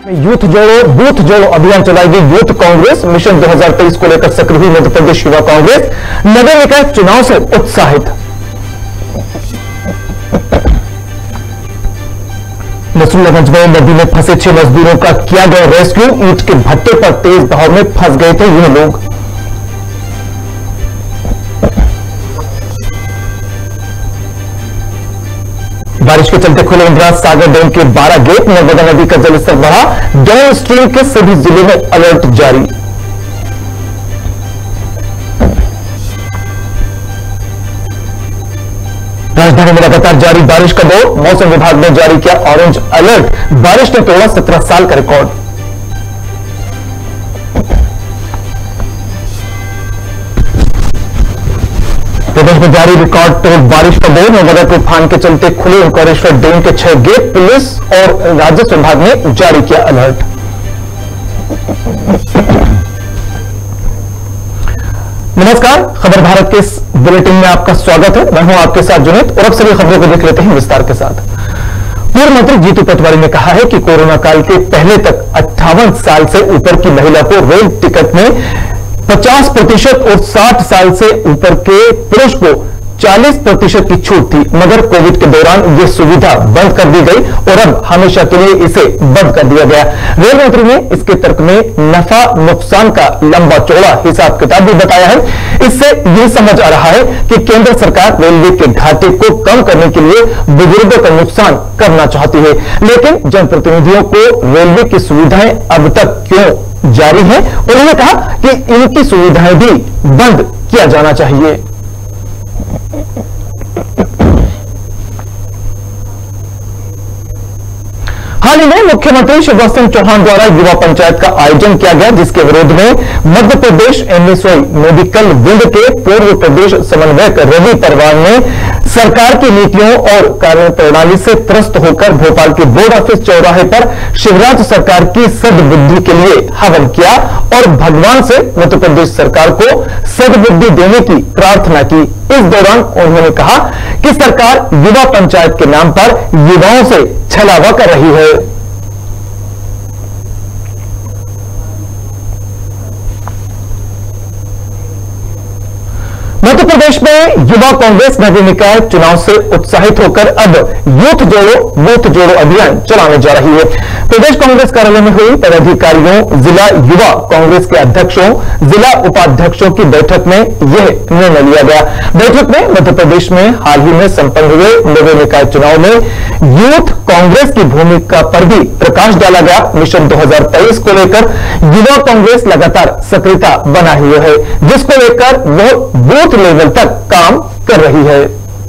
Youth जोड़ो booth जोड़ो अभियान चलाएगी यूथ कांग्रेस। मिशन 2023 को लेकर सक्रिय हुई मध्य प्रदेश युवा कांग्रेस नगर निकाय चुनाव से उत्साहित। नसरुल्लागंज में नदी में फंसे 6 मजदूरों का किया गया रेस्क्यू। ईंट के भट्टे पर तेज बहाव में फंस गए थे ये लोग। बारिश के चलते खुले इंदिरा सागर डैम के 12 गेट। नर्मदा नदी का जलस्तर बढ़ा। डाउन स्ट्रीम के सभी जिलों में अलर्ट जारी। राजधानी में लगातार जारी बारिश का दौर। मौसम विभाग ने जारी किया ऑरेंज अलर्ट। बारिश ने तोड़ा 17 साल का रिकॉर्ड। प्रदेश में जारी रिकॉर्ड तोड़ बारिश का दौर। नर्मदा तूफान के चलते खुले ओंकारेश्वर डैम के 6 गेट। पुलिस और राजस्व विभाग ने जारी किया अलर्ट। नमस्कार, खबर भारत के इस बुलेटिन में आपका स्वागत है। मैं हूं आपके साथ जुनेद और अब सभी खबरों को देख लेते हैं विस्तार के साथ। पूर्व मंत्री जीतू पटवारी ने कहा है कि कोरोना काल के पहले तक 58 साल से ऊपर की महिला को रेल टिकट में 50% और 60 साल से ऊपर के पुरुष को 40% की छूट थी, मगर कोविड के दौरान यह सुविधा बंद कर दी गई और अब हमेशा के लिए इसे बंद कर दिया गया। रेल मंत्री ने इसके तर्क में नफा नुकसान का लंबा चौड़ा हिसाब किताब भी बताया है। इससे यह समझ आ रहा है कि केंद्र सरकार रेलवे के घाटे को कम करने के लिए बुजुर्गों का नुकसान करना चाहती है, लेकिन जनप्रतिनिधियों को रेलवे की सुविधाएं अब तक क्यों जारी है। उन्होंने कहा कि इनकी सुविधाएं भी बंद किया जाना चाहिए। हाल ही में मुख्यमंत्री शिवराज सिंह चौहान द्वारा युवा पंचायत का आयोजन किया गया, जिसके विरोध में Madhya Pradesh MSY medical wing के पूर्व प्रदेश समन्वयक रवि परवार ने सरकार की नीतियों और कार्यप्रणाली से त्रस्त होकर भोपाल के बोर्ड ऑफिस चौराहे पर शिवराज सरकार की सद्बुद्धि के लिए हवन किया और भगवान से मध्य प्रदेश सरकार को सद्बुद्धि देने की प्रार्थना की। इस दौरान उन्होंने कहा कि सरकार युवा पंचायत के नाम पर युवाओं से छलावा कर रही है। मध्य प्रदेश में युवा कांग्रेस नगर निकाय चुनाव से उत्साहित होकर अब यूथ जोड़ो बूथ जोड़ो अभियान चलाने जा रही है। प्रदेश कांग्रेस कार्यालय में हुई पदाधिकारियों, जिला युवा कांग्रेस के अध्यक्षों, जिला उपाध्यक्षों की बैठक में यह निर्णय लिया गया। बैठक में मध्य प्रदेश में हाल ही में संपन्न हुए नगर निकाय चुनाव में यूथ कांग्रेस की भूमिका पर भी प्रकाश डाला गया। मिशन 2023 को लेकर युवा कांग्रेस लगातार सक्रियता बनाए हुए है, जिसको लेकर वह बूथ लेवल तक काम कर रही है।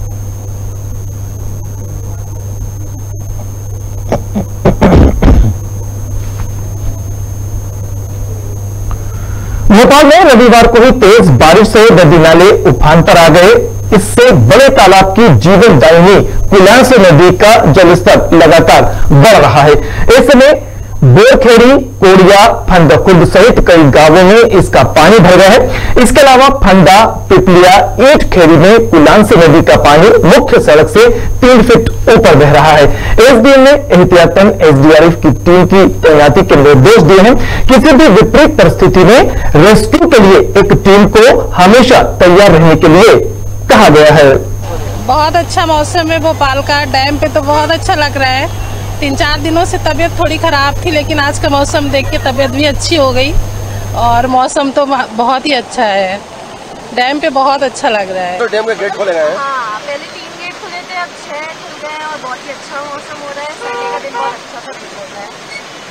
भोपाल में रविवार को हुई तेज बारिश से नदी नाले उफान पर आ गए। इससे बड़े तालाब की जीवनदायिनी कुलांसी नदी का जलस्तर लगातार बढ़ रहा है। इस समय बोरखेड़ी, कोड़िया, फंदा खुर्द सहित कई गांवों में इसका पानी भर गया है। इसके अलावा फंदा, पिपलिया, ईंट खेड़ी में कुलांसी नदी का पानी मुख्य सड़क से 3 फीट ऊपर बह रहा है। एसडीएम ने एहतियातन एसडीआरएफ की टीम की तैनाती के निर्देश दिए हैं। किसी भी विपरीत परिस्थिति में रेस्क्यू के लिए एक टीम को हमेशा तैयार रहने के लिए कहा गया है। बहुत अच्छा मौसम है भोपाल का। डैम पे तो बहुत अच्छा लग रहा है। 3-4 दिनों से तबीयत थोड़ी खराब थी, लेकिन आज का मौसम देख के तबीयत भी अच्छी हो गई और मौसम तो बहुत ही अच्छा है। डैम पे बहुत अच्छा लग रहा है। तो डैम के गेट खोले गए हैं? हाँ, पहले 3 गेट खुले थे, अब 6 खुल गए हैं और बहुत ही अच्छा मौसम हो रहा है। संडे का दिन बहुत अच्छा सा दिन हो रहा है।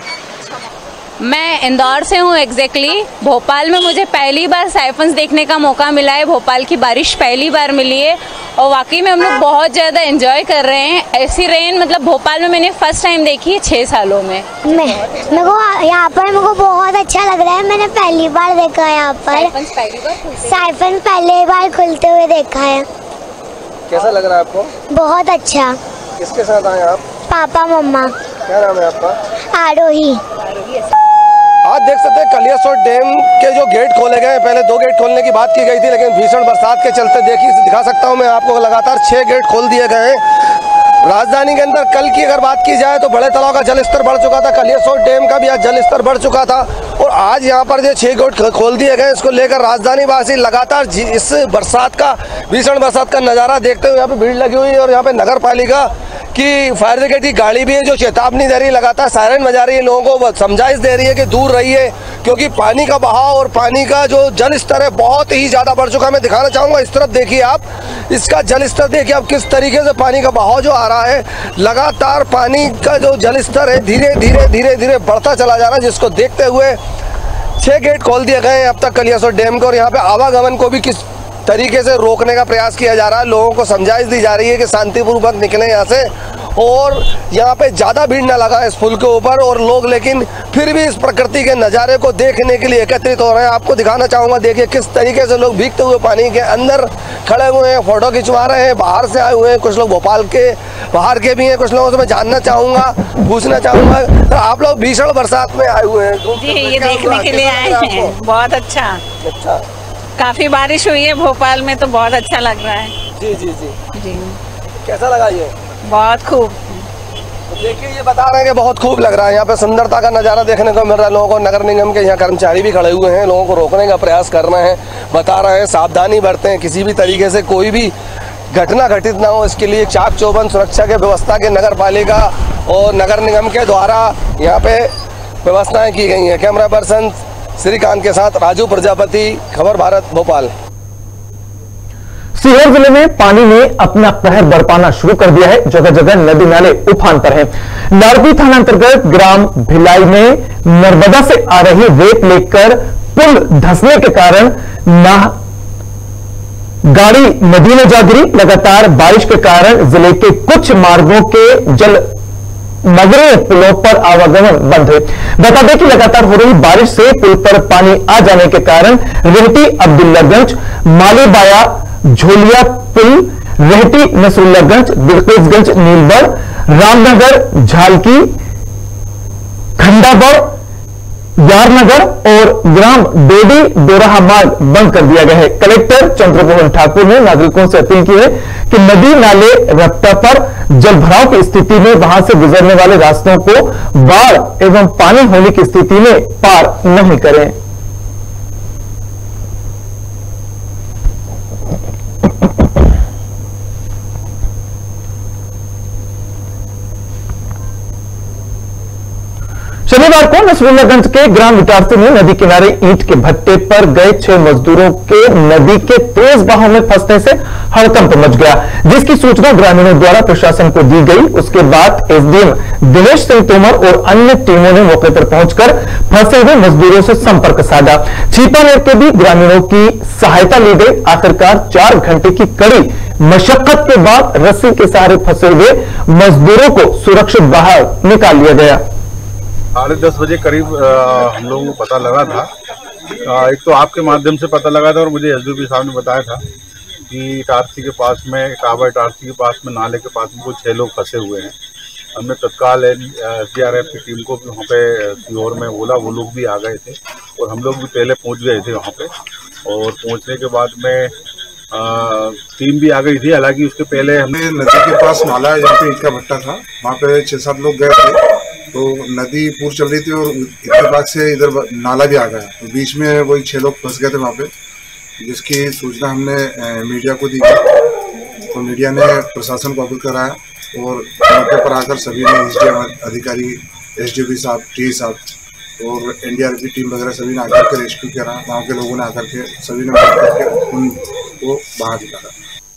मैं इंदौर से हूँ एग्जैक्टली। भोपाल में मुझे पहली बार साइफन्स देखने का मौका मिला है। भोपाल की बारिश पहली बार मिली है और वाकई में हम लोग बहुत ज़्यादा एंजॉय कर रहे हैं। ऐसी रेन मतलब भोपाल में मैंने फर्स्ट टाइम देखी है 6 सालों में। मेरे को यहाँ पर बहुत अच्छा लग रहा है। मैंने पहली बार देखा है यहाँ पर साइफन पहली बार खुलते हुए देखा है। कैसा लग रहा है आपको? बहुत अच्छा। किसके साथ आए आप? पापा मम्मा। क्या नाम है आपका? आरोही। आज देख सकते हैं कलियासोत डैम के जो गेट खोले गए, पहले 2 गेट खोलने की बात की गई थी, लेकिन भीषण बरसात के चलते दिखा सकता हूं मैं आपको, लगातार 6 गेट खोल दिए गए हैं। राजधानी के अंदर कल की अगर बात की जाए तो बड़े तालाब का जल स्तर बढ़ चुका था, कलियासोत डैम का भी आज जल स्तर बढ़ चुका था और आज यहाँ पर जो 6 गेट खोल दिए गए, इसको लेकर राजधानी वासी लगातार इस बरसात का, भीषण बरसात का नज़ारा देखते हुए यहाँ पे भीड़ लगी हुई है। और यहाँ पे नगर पालिका की फायर ब्रिगेड की गाड़ी भी है जो चेतावनी दे रही है, लगातार सायरन बजा रही है, लोगों को समझाइश दे रही है कि दूर रहिए, क्योंकि पानी का बहाव और पानी का जो जल स्तर है बहुत ही ज़्यादा बढ़ चुका है। मैं दिखाना चाहूँगा, इस तरफ देखिए आप, इसका जल स्तर देखिए आप, किस तरीके से पानी का बहाव जो आ रहा है, लगातार पानी का जो जल स्तर है धीरे धीरे धीरे धीरे बढ़ता चला जा रहा है, जिसको देखते हुए 6 गेट खोल दिए गए हैं अब तक कलियासोत डैम के। और यहाँ पे आवागमन को भी किस तरीके से रोकने का प्रयास किया जा रहा है, लोगों को समझाइश दी जा रही है कि शांतिपूर्वक निकलें यहाँ से और यहाँ पे ज़्यादा भीड़ ना लगा इस पुल के ऊपर। और लोग लेकिन फिर भी इस प्रकृति के नज़ारे को देखने के लिए एकत्रित हो रहे हैं। आपको दिखाना चाहूँगा, देखिए किस तरीके से लोग भीगते हुए पानी के अंदर खड़े हुए हैं, फोटो खिंचवा रहे हैं, बाहर से आए हुए हैं, कुछ लोग भोपाल के बाहर के भी हैं। कुछ लोगों से मैं जानना चाहूँगा, पूछना चाहूँगा, तो आप लोग भीषण बरसात में आए हुए हैं जी, ये देखने के लिए आए हैं। बहुत अच्छा, काफी बारिश हुई है भोपाल में, तो बहुत अच्छा लग रहा है। जी जी जी जी, कैसा लगा ये? बहुत खूब। देखिए ये बता रहे हैं कि बहुत खूब लग रहा है, यहाँ पे सुंदरता का नज़ारा देखने को मिल रहा है लोगों को। नगर निगम के यहाँ कर्मचारी भी खड़े हुए हैं, लोगों को रोकने का प्रयास कर रहे हैं, बता रहे हैं सावधानी बरतें, किसी भी तरीके से कोई भी घटना घटित ना हो, इसके लिए चाक चौबंद सुरक्षा के व्यवस्था के नगर पालिका और नगर निगम के द्वारा यहाँ पे व्यवस्थाएं की गई हैं। कैमरा पर्सन श्रीकांत के साथ राजू प्रजापति, खबर भारत, भोपाल। सीहोर जिले में पानी ने अपना कहर बरपाना शुरू कर दिया है, जगह जगह नदी नाले उफान पर हैं। नारदी थाना अंतर्गत ग्राम भिलाई में नर्मदा से आ रही रेत लेकर पुल धंसने के कारण गाड़ी नदी में जा गिरी। लगातार बारिश के कारण जिले के कुछ मार्गों के जल नगरीय पुलों पर आवागमन बंद है। बता दें कि लगातार हो रही बारिश से पुल पर पानी आ जाने के कारण रेहटी अब्दुल्लागंज, मालीबाया झोलिया पुल, रेहटी नसरुल्लागंज, बिल्किसगंज नीलबड़, रामनगर झालकी, खंडाबड़, यारनगर और ग्राम डोडी डोराहा मार्ग बंद कर दिया गया है। कलेक्टर चंद्रमोहन ठाकुर ने नागरिकों से अपील की है कि नदी नाले रपटा पर जलभराव की स्थिति में वहां से गुजरने वाले रास्तों को बाढ़ एवं पानी होने की स्थिति में पार नहीं करें। शनिवार को नसरुल्लागंज के ग्राम विटारसी में नदी किनारे ईंट के भट्टे पर गए 6 मजदूरों के नदी के तेज बहाव में फंसने से हड़कंप मच गया, जिसकी सूचना ग्रामीणों द्वारा प्रशासन को दी गई। उसके बाद एसडीएम दिनेश सिंह तोमर और अन्य टीमों ने मौके पर पहुंचकर फंसे हुए मजदूरों से संपर्क साधा। छिपानेर के भी ग्रामीणों की सहायता ली गई। आखिरकार 4 घंटे की कड़ी मशक्कत के बाद रस्सी के सहारे फंसे हुए मजदूरों को सुरक्षित बाहर निकाल लिया गया। 10:30 बजे करीब हम लोगों को पता लगा था। एक तो आपके माध्यम से पता लगा था और मुझे एसडीपी साहब ने बताया था कि इटारसी के पास में, टावर इटारसी के पास में, नाले के पास में कुछ 6 लोग फंसे हुए हैं। हमने तत्काल एसडीआरएफ की टीम को भी वहाँ पे सीहोर में बोला, वो लोग भी आ गए थे और हम लोग भी पहले पहुँच गए थे वहाँ पे। और पहुँचने के बाद में टीम भी आ गई थी। हालांकि उसके पहले हमने नदी के पास नाला है जहाँ पे ईंट का भट्टा था, वहाँ पे 6-7 लोग गए थे। तो नदी पूर चल रही थी और इत्तेफाक से इधर नाला भी आ गया, तो बीच में वही 6 लोग फंस गए थे वहाँ पे, जिसकी सूचना हमने मीडिया को दी। तो मीडिया ने प्रशासन को अवगत कराया और मौके पर आकर सभी ने एसडीएम अधिकारी, एसडीपी साहब, टी साहब और एनडीआरएफ की टीम वगैरह सभी ने आकर के रेस्क्यू करा। गाँव के लोगों ने आकर के सभी ने मदद करके उनको बाहर निकाला।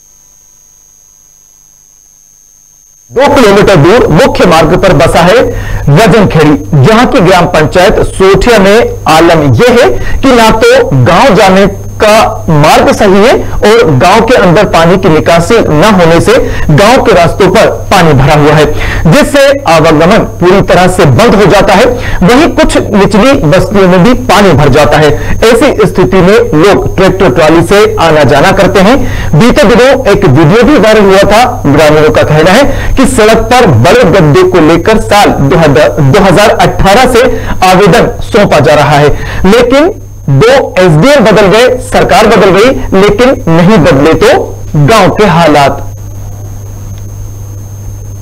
2 किलोमीटर दूर मुख्य मार्ग पर बसा है रजनखेड़ी, जहां की ग्राम पंचायत सोठिया में आलम यह है कि ना तो गांव जाने का मार्ग सही है और गांव के अंदर पानी की निकासी न होने से गांव के रास्तों पर पानी भरा हुआ है, जिससे आवागमन पूरी तरह से बंद हो जाता है। वहीं कुछ निचली बस्तियों में भी पानी भर जाता है। ऐसी स्थिति में लोग ट्रैक्टर ट्रॉली से आना जाना करते हैं। बीते दिनों एक वीडियो भी वायरल हुआ था। ग्रामीणों का कहना है कि सड़क पर बड़े गड्ढे को लेकर साल 2018 से आवेदन सौंपा जा रहा है, लेकिन 2 एसडीएम बदल गए, सरकार बदल गई, लेकिन नहीं बदले तो गांव के हालात।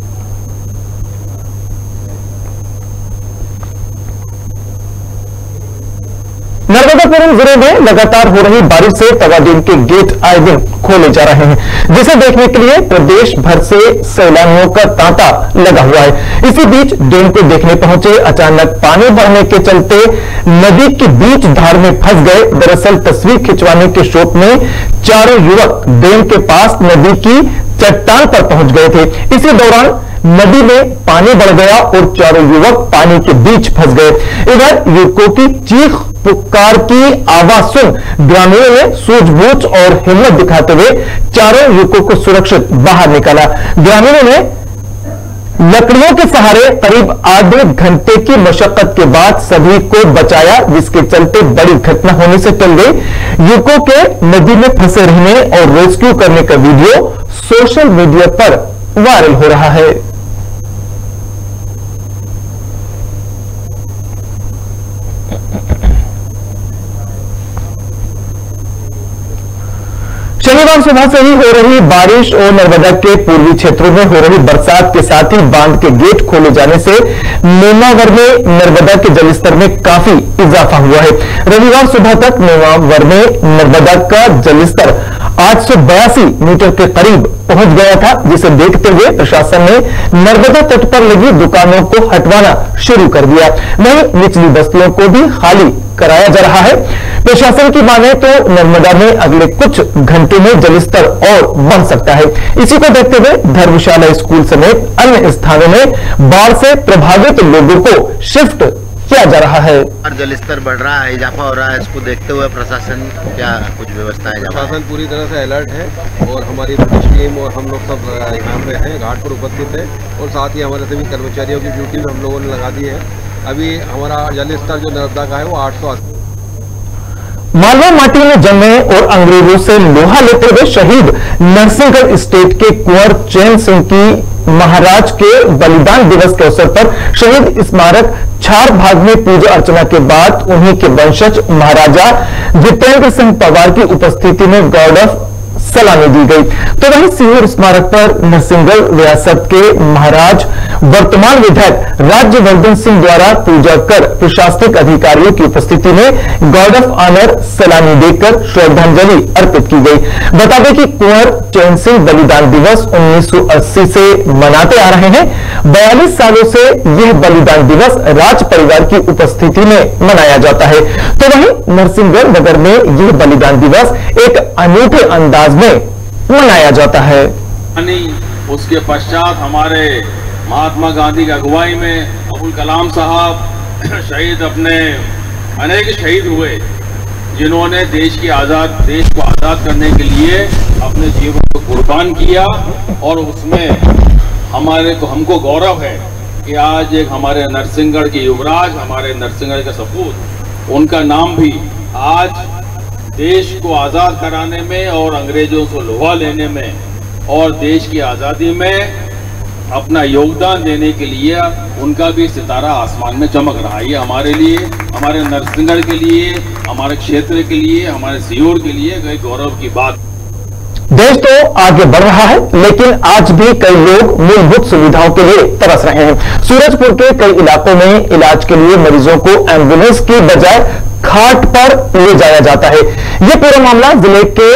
नर्मदापुरम जिले में लगातार हो रही बारिश से तवा डैम के गेट आए दिन खोले जा रहे हैं, जिसे देखने के लिए प्रदेश भर से सैलानियों का तांता लगा हुआ है। इसी बीच डैम को देखने पहुंचे अचानक पानी बढ़ने के चलते नदी के बीच धार में फंस गए। दरअसल तस्वीर खिंचवाने के शौक में चारों युवक डैम के पास नदी की चट्टान पर पहुंच गए थे। इसी दौरान नदी में पानी बढ़ गया और चारों युवक पानी के बीच फंस गए। इधर युवकों की चीख पुकार की आवाज सुन ग्रामीणों ने सूझबूझ और हिम्मत दिखाते हुए चारों युवकों को सुरक्षित बाहर निकाला। ग्रामीणों ने लकड़ियों के सहारे करीब आधे घंटे की मशक्कत के बाद सभी को बचाया, जिसके चलते बड़ी घटना होने से टल गई। युवकों के नदी में फंसे रहने और रेस्क्यू करने का वीडियो सोशल मीडिया पर वायरल हो रहा है। शनिवार सुबह से ही हो रही बारिश और नर्मदा के पूर्वी क्षेत्रों में हो रही बरसात के साथ ही बांध के गेट खोले जाने से नेमावर में नर्मदा के जलस्तर में काफी इजाफा हुआ है। रविवार सुबह तक नेमावर में नर्मदा का जलस्तर 882 मीटर के करीब पहुंच गया था, जिसे देखते हुए प्रशासन ने नर्मदा तट पर लगी दुकानों को हटवाना शुरू कर दिया। वहीं निचली बस्तियों को भी खाली कराया जा रहा है। प्रशासन की माने तो नर्मदा में अगले कुछ घंटों में जलस्तर और बढ़ सकता है। इसी को देखते हुए धर्मशाला स्कूल समेत अन्य स्थानों में बाढ़ से प्रभावित लोगों को शिफ्ट किया जा रहा है। जलस्तर बढ़ रहा है, इजाफा हो रहा है, इसको देखते हुए प्रशासन क्या कुछ व्यवस्था है? प्रशासन पूरी तरह से अलर्ट है और हमारी पुलिस टीम और हम लोग सब यहाँ पे हैं, घाट पर उपस्थित है और साथ ही हमारे सभी कर्मचारियों की ड्यूटी में हम लोगों ने लगा दी है। अभी हमारा जलस्तर जो नर्मदा का है वो 880। मालवा माटी में जन्मे और अंग्रेजों से लोहा लेते हुए शहीद नरसिंहगढ़ स्टेट के कुंवर चैन सिंह की महाराज के बलिदान दिवस के अवसर पर शहीद स्मारक छार भाग में पूजा अर्चना के बाद उन्हीं के वंशज महाराजा जितेंद्र सिंह पवार की उपस्थिति में गार्ड ऑफ सलामी दी गई। तो वहीं सीहोर स्मारक पर नरसिंहगढ़ रियासत के महाराज वर्तमान विधायक राज्यवर्धन सिंह द्वारा पूजा कर प्रशासनिक अधिकारियों की उपस्थिति में गार्ड ऑफ ऑनर सलामी देकर श्रद्धांजलि अर्पित की गई। बता दें कि कुंवर चैन सिंह बलिदान दिवस 1980 से मनाते आ रहे हैं। 42 सालों से यह बलिदान दिवस राज परिवार की उपस्थिति में मनाया जाता है। तो वहीं नरसिंहगढ़ नगर में यह बलिदान दिवस एक अनूठे अंदाज में मनाया जाता है। उसके पश्चात हमारे महात्मा गांधी की अगुवाई में अब्दुल कलाम साहब शहीद अपने अनेक शहीद हुए, जिन्होंने देश को आज़ाद करने के लिए अपने जीवन को कुर्बान किया। और उसमें हमको गौरव है कि आज एक हमारे नरसिंहगढ़ के युवराज, हमारे नरसिंहगढ़ के सपूत, उनका नाम भी आज देश को आज़ाद कराने में और अंग्रेजों से लोहा लेने में और देश की आज़ादी में अपना योगदान देने के लिए उनका भी सितारा आसमान में चमक रहा है। ये हमारे लिए, हमारे नरसिंहगढ़ के लिए, हमारे क्षेत्र के लिए, हमारे सीहोर के लिए गौरव की बात। देश तो आगे बढ़ रहा है, लेकिन आज भी कई लोग मूलभूत सुविधाओं के लिए तरस रहे हैं। सूरजपुर के कई इलाकों में इलाज के लिए मरीजों को एम्बुलेंस की बजाय खाट पर ले जाया जाता है। यह पूरा मामला जिले के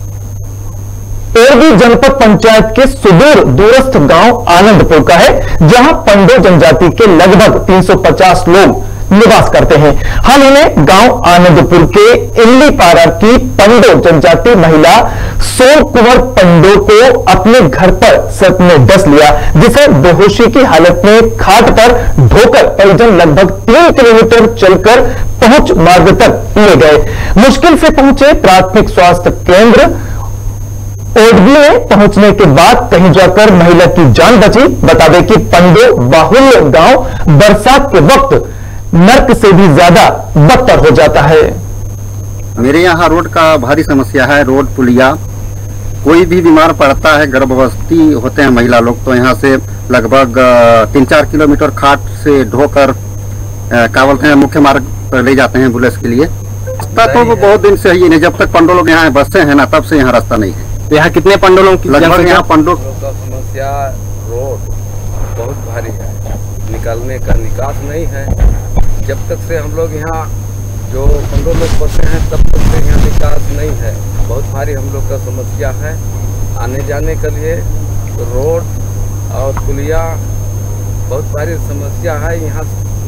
एरवी जनपद पंचायत के सुदूर दूरस्थ गांव आनंदपुर का है, जहां पंडो जनजाति के लगभग 350 लोग निवास करते हैं। हाल ही में गांव आनंदपुर के इल्लीपारा की पंडो जनजाति महिला सोम कुंवर पंडो को अपने घर पर सर्प ने डस लिया, जिसे बेहोशी की हालत में खाट पर ढोकर परिजन लगभग 3 किलोमीटर चलकर पहुंच मार्ग तक ले गए। मुश्किल से पहुंचे प्राथमिक स्वास्थ्य केंद्र ओडबी में पहुंचने के बाद कहीं जाकर महिला की जान बची। बता दें कि पंडो बाहुल्य गांव बरसात के वक्त नर्क से भी ज्यादा बदतर हो जाता है। मेरे यहाँ रोड का भारी समस्या है, रोड पुलिया। कोई भी बीमार पड़ता है, गर्भवती होते हैं महिला लोग, तो यहाँ से लगभग 3-4 किलोमीटर खाट से ढोकर क्या बोलते हैं मुख्य मार्ग पर ले जाते हैं एम्बुलेंस के लिए। रास्ता तो बहुत दिन से ही नहीं, जब तक पंडो लोग यहाँ बसते हैं ना तब से यहाँ रास्ता नहीं है। यहाँ कितने पंडो लोग लगभग यहाँ पंडो समस्या रोड बहुत भारी है, निकलने का निकास नहीं है। जब तक से हम लोग यहाँ जो 15 लोग पढ़ते हैं तब तक से यहाँ विकास नहीं है। बहुत भारी हम लोग का समस्या है आने जाने के लिए। रोड और पुलिया बहुत भारी समस्या है यहाँ।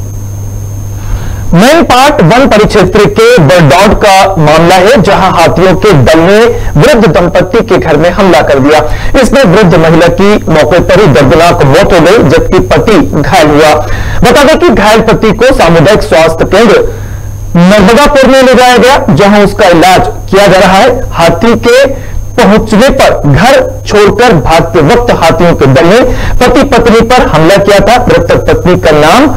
मैनपाट वन परिक्षेत्र के बरडौड का मामला है, जहां हाथियों के दल ने वृद्ध दंपति के घर में हमला कर दिया। इसमें वृद्ध महिला की मौके पर ही दर्दनाक मौत हो गई, जबकि पति घायल हुआ। बता दें कि घायल पति को सामुदायिक स्वास्थ्य केंद्र नर्मदापुर में ले जाया गया, जहां उसका इलाज किया जा रहा है। हाथी के पहुंचने पर घर छोड़कर भागते वक्त हाथियों के दल ने पति पत्नी पर हमला किया था। मृतक पत्नी का नाम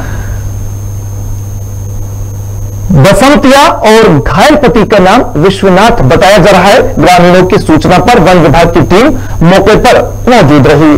बसंतिया और घायल पति का नाम विश्वनाथ बताया जा रहा है। ग्रामीणों की सूचना पर वन विभाग की टीम मौके पर मौजूद रही।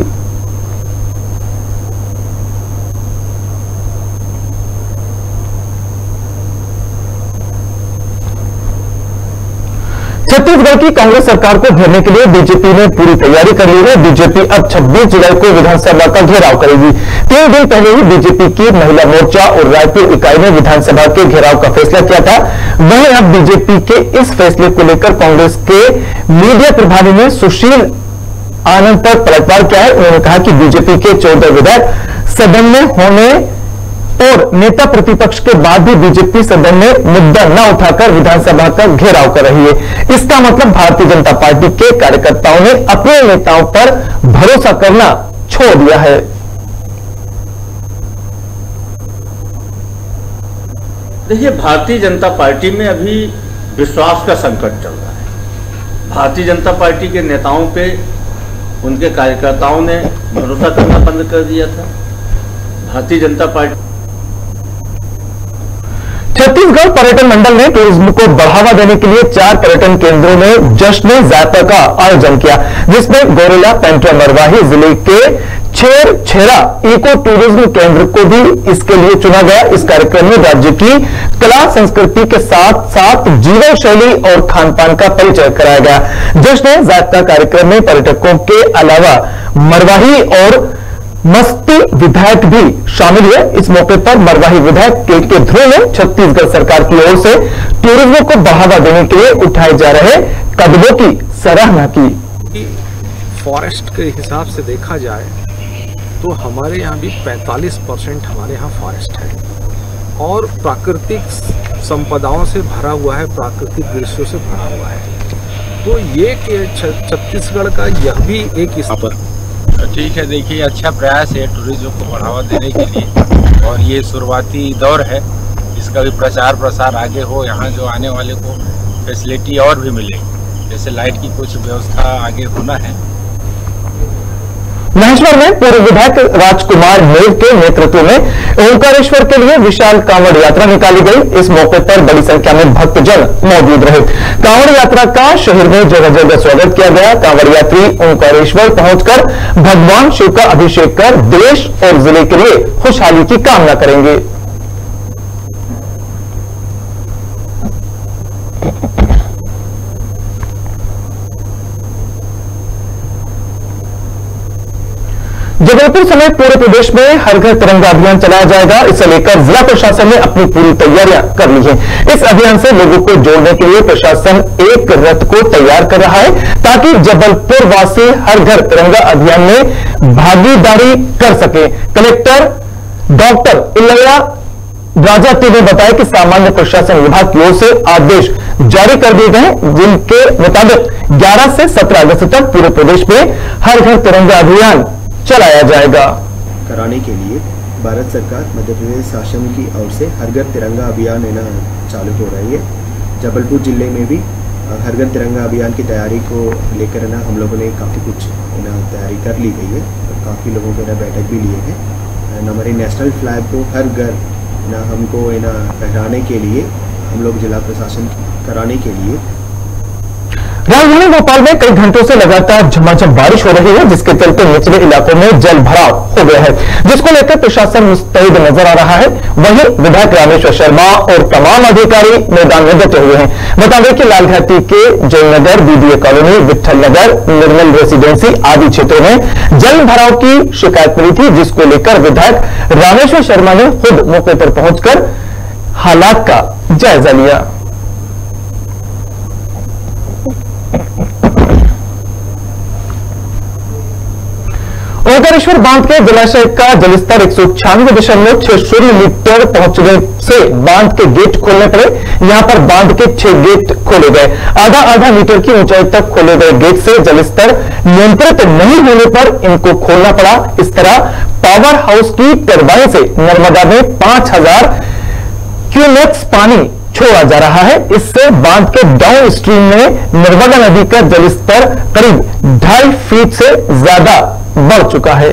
छत्तीसगढ़ की कांग्रेस सरकार को घेरने के लिए बीजेपी ने पूरी तैयारी कर ली है। बीजेपी अब 26 जुलाई को विधानसभा का घेराव करेगी। 3 दिन पहले ही बीजेपी की महिला मोर्चा और रायपुर इकाई ने विधानसभा के घेराव का फैसला किया था। वहीं अब बीजेपी के इस फैसले को लेकर कांग्रेस के मीडिया प्रभारी ने सुशील आनंद पर पलटवार किया है। उन्होंने कहा कि बीजेपी के 14 विधायक सदन में होने और नेता प्रतिपक्ष के बाद भी बीजेपी सदन में मुद्दा न उठाकर विधानसभा का घेराव कर रही है। इसका मतलब भारतीय जनता पार्टी के कार्यकर्ताओं ने अपने नेताओं पर भरोसा करना छोड़ दिया है। देखिए, भारतीय जनता पार्टी में अभी विश्वास का संकट चल रहा है। भारतीय जनता पार्टी के नेताओं पे उनके कार्यकर्ताओं ने भरोसा करना बंद कर दिया था। भारतीय जनता पार्टी छत्तीसगढ़ पर्यटन मंडल ने टूरिज्म को बढ़ावा देने के लिए 4 पर्यटन केंद्रों में जश्न जायका का आयोजन किया, जिसमें गोरेला, पेंट्रा, मरवाही जिले के छेरा इको टूरिज्म केंद्र को भी इसके लिए चुना गया। इस कार्यक्रम में राज्य की कला संस्कृति के साथ साथ जीवन शैली और खान पान का परिचय कराया गया। जश्न जायका कार्यक्रम में पर्यटकों के अलावा मरवाही और मस्ती विधायक भी शामिल हुए। इस मौके पर मरवाही विधायक के ध्रुव ने छत्तीसगढ़ सरकार की ओर से टूरिज्म को बढ़ावा देने के लिए उठाए जा रहे कदमों की सराहना की। फॉरेस्ट के हिसाब से देखा जाए तो हमारे यहाँ भी 45% हमारे यहाँ फॉरेस्ट है और प्राकृतिक संपदाओं से भरा हुआ है, प्राकृतिक दृश्यों से भरा हुआ है। तो ये कि छत्तीसगढ़ का यह भी एक इस पर ठीक है। देखिए, अच्छा प्रयास है टूरिज्म को बढ़ावा देने के लिए और ये शुरुआती दौर है। इसका भी प्रचार प्रसार आगे हो, यहाँ जो आने वाले को फैसिलिटी और भी मिले, जैसे लाइट की कुछ व्यवस्था आगे होना है। महेश्वर में पूर्व विधायक राजकुमार मेव के नेतृत्व में ओंकारेश्वर के लिए विशाल कांवड़ यात्रा निकाली गई। इस मौके पर बड़ी संख्या में भक्तजन मौजूद रहे। कांवड़ यात्रा का शहर में जगह जगह स्वागत किया गया। कांवड़ यात्री ओंकारेश्वर पहुंचकर भगवान शिव का अभिषेक कर देश और जिले के लिए खुशहाली की कामना करेंगे। जबलपुर समेत पूरे प्रदेश में हर घर तिरंगा अभियान चलाया जाएगा। इसे लेकर जिला प्रशासन ने अपनी पूरी तैयारियां कर ली हैं। इस अभियान से लोगों को जोड़ने के लिए प्रशासन एक रथ को तैयार कर रहा है, ताकि जबलपुर वासी हर घर तिरंगा अभियान में भागीदारी कर सके। कलेक्टर डॉक्टर इलैया राजाती ने बताया कि सामान्य प्रशासन विभाग की ओर से आदेश जारी कर दिए गए, जिनके मुताबिक 11 से 17 अगस्त तक पूरे प्रदेश में हर घर तिरंगा अभियान चलाया जाएगा। कराने के लिए भारत सरकार मध्य प्रदेश शासन की ओर से हर घर तिरंगा अभियान चालू हो रही है। जबलपुर जिले में भी हर घर तिरंगा अभियान की तैयारी को लेकर हम लोगों ने काफ़ी कुछ तैयारी कर ली गई है और काफ़ी लोगों के बैठक भी लिए हैं। हमारे नेशनल फ्लैग को हर घर हमको फहराने के लिए हम लोग जिला प्रशासन कराने के लिए राजधानी भोपाल में कई घंटों से लगातार झमाझम बारिश हो रही है, जिसके चलते निचले इलाकों में जल भराव हो गया है, जिसको लेकर प्रशासन मुस्तैद नजर आ रहा है। वहीं विधायक रामेश्वर शर्मा और तमाम अधिकारी मैदान में डटे हुए हैं। बता दें कि लालघाटी के Jainagar, BDA colony, Vitthal Nagar, Nirmal residency आदि क्षेत्रों में जल भराव की शिकायत मिली थी, जिसको लेकर विधायक रामेश्वर शर्मा ने खुद मौके पर पहुंचकर हालात का जायजा लिया। ओंकारेश्वर बांध के जलाशय का जलस्तर 196.60 मीटर पहुंचने से बांध के गेट खोलने पड़े। यहां पर बांध के 6 गेट खोले गए। आधा मीटर की ऊंचाई तक खोले गए गेट से जलस्तर नियंत्रित नहीं होने पर इनको खोलना पड़ा। इस तरह पावर हाउस की टरबाइन से नर्मदा में 5000 क्यूमेक्स पानी छोड़ा जा रहा है। इससे बांध के डाउन स्ट्रीम में नर्मदा नदी का जलस्तर करीब 2.5 फीट से ज्यादा बढ़ चुका है।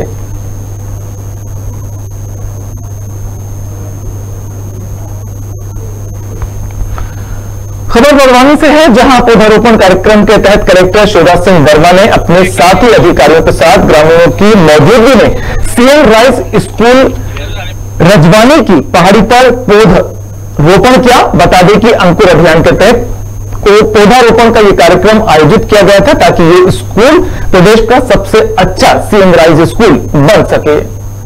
खबर बड़वानी से है, जहां पौधारोपण कार्यक्रम के तहत कलेक्टर शिवराज सिंह वर्मा ने अपने साथी अधिकारियों के साथ ग्रामीणों की मौजूदगी में सीएम राइस स्कूल रजवानी की पहाड़ी पर पौधारोपण किया। बता दें कि अंकुर अभियान के तहत पौधारोपण का यह कार्यक्रम आयोजित किया गया था ताकि ये स्कूल प्रदेश का सबसे अच्छा सीएम राइज स्कूल बन सके।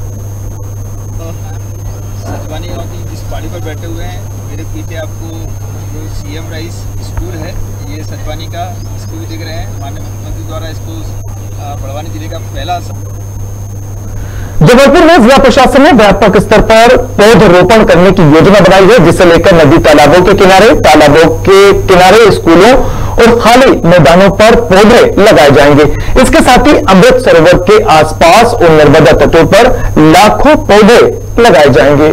सजवानी गांव की जिस पहाड़ी पर बैठे हुए हैं, मेरे पीछे आपको जो सीएम राइज स्कूल है, ये सजवानी का स्कूल दिख रहे हैं। माननीय मुख्यमंत्री द्वारा इसको बड़वानी जिले का पहला जबलपुर में जिला प्रशासन ने व्यापक स्तर पर पौधरोपण करने की योजना बनाई है, जिसे लेकर नदी तालाबों के किनारे स्कूलों और खाली मैदानों पर पौधे लगाए जाएंगे। इसके साथ ही अमृत सरोवर के आसपास और नर्मदा तटों पर लाखों पौधे लगाए जाएंगे।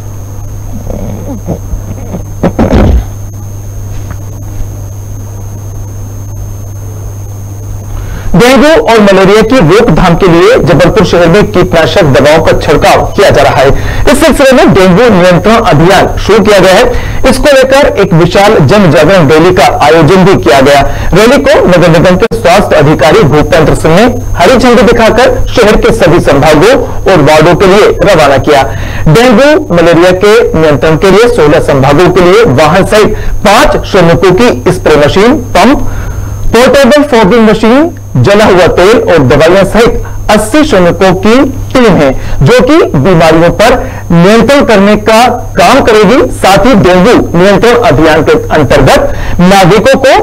डेंगू और मलेरिया की रोकथाम के लिए जबलपुर शहर में कीटनाशक दवाओं का छिड़काव किया जा रहा है। इस सिलसिले में डेंगू नियंत्रण अभियान शुरू किया गया है। इसको लेकर एक विशाल जन जागरण रैली का आयोजन भी किया गया। रैली को नगर निगम के स्वास्थ्य अधिकारी भूपेंद्र सिंह ने हरी झंडी दिखाकर शहर के सभी संभागों और वार्डों के लिए रवाना किया। डेंगू मलेरिया के नियंत्रण के लिए 16 संभागों के लिए वाहन सहित 5 श्रमिकों की spray machine, pump, portable fogging machine, जला हुआ तेल और दवाइयां सहित 80 श्रमिकों की टीम है, जो कि बीमारियों पर नियंत्रण करने का काम करेगी। साथ ही डेंगू नियंत्रण अभियान के अंतर्गत नागरिकों को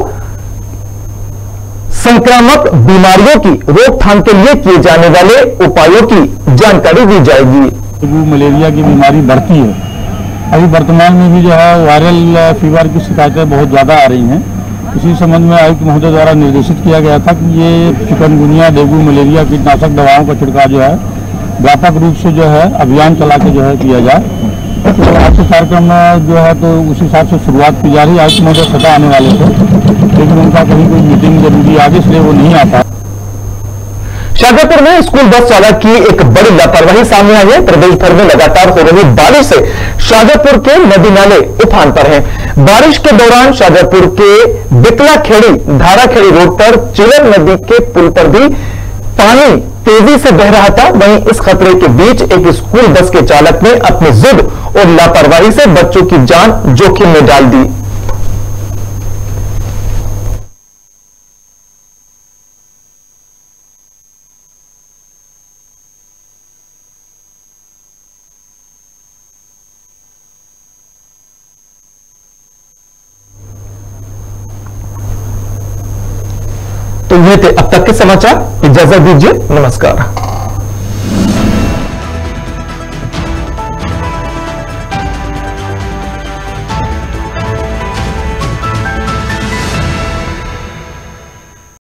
संक्रामक बीमारियों की रोकथाम के लिए किए जाने वाले उपायों की जानकारी दी जाएगी। डेंगू मलेरिया की बीमारी बढ़ती है। अभी वर्तमान में भी जो है वायरल फीवर की शिकायतें बहुत ज़्यादा आ रही हैं। इसी संबंध में आयुक्त महोदय द्वारा निर्देशित किया गया था कि ये चिकनगुनिया, डेंगू, मलेरिया कीटनाशक दवाओं का छिड़काव जो है व्यापक रूप से जो है अभियान चला के जो है किया जाए। तो आज के कार्यक्रम में जो है तो उस हिसाब से शुरुआत की जा रही है। आयुक्त महोदय स्वतः आने वाले थे, लेकिन उनका कहीं कोई मीटिंग जरूरी आगे, इसलिए वो नहीं आता। शाजापुर में स्कूल बस चालक की एक बड़ी लापरवाही सामने आई है। प्रदेश भर में लगातार हो रही बारिश से शाजापुर के नदी नाले उफान पर हैं। बारिश के दौरान शाजापुर के बिकलाखेड़ी धाराखेड़ी रोड पर चिलर नदी के पुल पर भी पानी तेजी से बह रहा था। वहीं इस खतरे के बीच एक स्कूल बस के चालक ने अपनी जिद और लापरवाही से बच्चों की जान जोखिम में डाल दी। तो ये थे अब तक के समाचार। इजाजत दीजिए, नमस्कार।